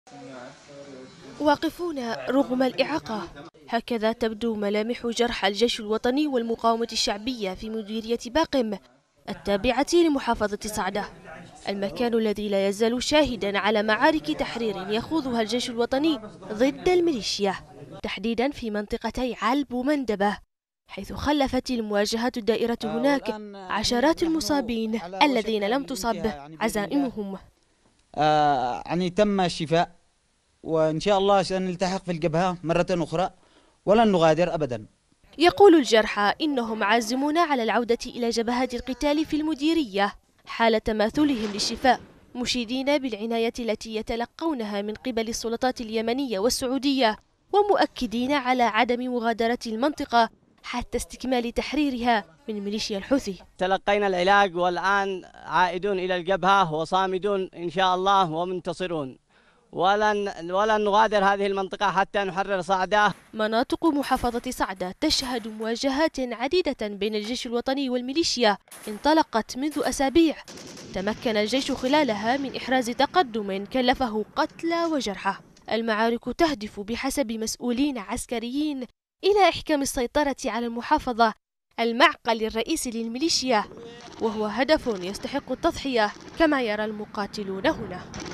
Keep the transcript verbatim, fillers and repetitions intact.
واقفون رغم الإعاقة، هكذا تبدو ملامح جرحى الجيش الوطني والمقاومة الشعبية في مديرية باقم التابعة لمحافظة صعدة، المكان الذي لا يزال شاهدا على معارك تحرير يخوضها الجيش الوطني ضد الميليشيا، تحديدا في منطقتي علب ومندبة، حيث خلفت المواجهات الدائرة هناك عشرات المصابين الذين لم تصب عزائمهم. آه يعني تم الشفاء، وإن شاء الله سنلتحق في الجبهة مرة أخرى ولن نغادر أبدا. يقول الجرحى إنهم عازمون على العودة إلى جبهات القتال في المديرية حال تماثلهم للشفاء، مشيدين بالعناية التي يتلقونها من قبل السلطات اليمنية والسعودية، ومؤكدين على عدم مغادرة المنطقة حتى استكمال تحريرها من ميليشيا الحوثي. تلقينا العلاج والآن عائدون إلى الجبهة وصامدون إن شاء الله ومنتصرون، ولن ولن نغادر هذه المنطقة حتى نحرر صعدة. مناطق محافظة صعدة تشهد مواجهات عديدة بين الجيش الوطني والميليشيا انطلقت منذ أسابيع، تمكن الجيش خلالها من إحراز تقدم كلفه قتلى وجرحى. المعارك تهدف بحسب مسؤولين عسكريين إلى إحكام السيطرة على المحافظة، المعقل الرئيسي للميليشيا، وهو هدف يستحق التضحية كما يرى المقاتلون هنا.